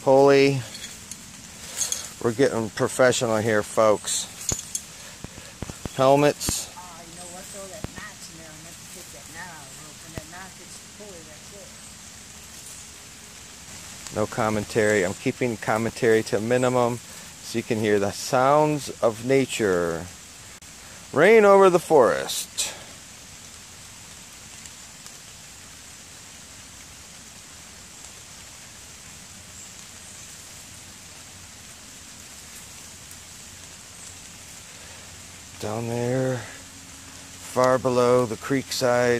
pulley. We're getting professional here, folks. Helmets. You know what though? That knot's in there. I meant to take that knot out of the rope. When that knot gets the pulley, that's it. No commentary. I'm keeping commentary to a minimum so you can hear the sounds of nature. Rain over the forest. Down there, far below the creek side.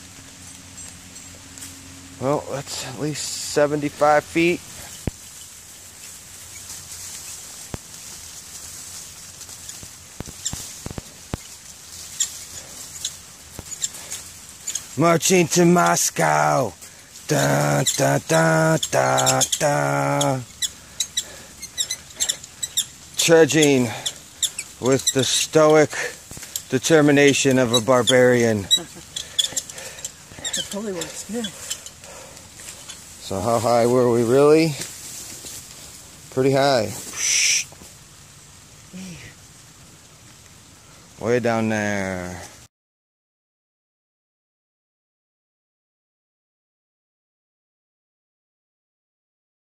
Well, that's at least 75 feet. Marching to Moscow. Da da da da da. Trudging with the stoic determination of a barbarian. The pulley works good. So how high were we really? Pretty high. Way down there.